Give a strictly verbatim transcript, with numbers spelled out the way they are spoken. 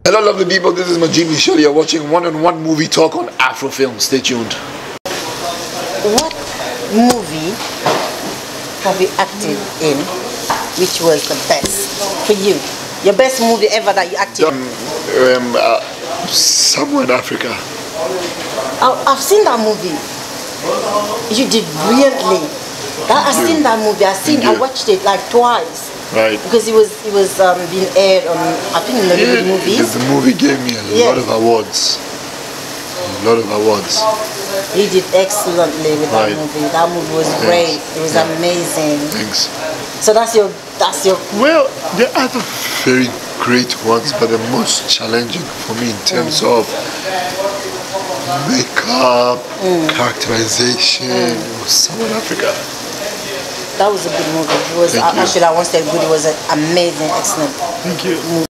Hello lovely people, this is Majimi Show. You're watching one-on-one movie talk on Afrofilm. Stay tuned. What movie have you acted in which was the best for you? Your best movie ever that you acted in? Um, um, uh, somewhere in Africa. I, I've seen that movie. You did brilliantly. That, I've seen that movie. I've seen. I watched it like twice. Right. Because it was it was um, being aired on, I think, Nollywood Yeah, movies. because the movie gave me a Yeah. lot of awards. A lot of awards. He did excellently with that Right. movie. That movie was great. It was Yeah. amazing. Thanks. So that's your that's your. Well, there are other very great ones, but the most challenging for me in terms Mm. of makeup, Mm. characterization, Mm. was South Africa. That was a good movie. It was Thank you. actually, I won't say good. It was an amazing, excellent Thank you. movie.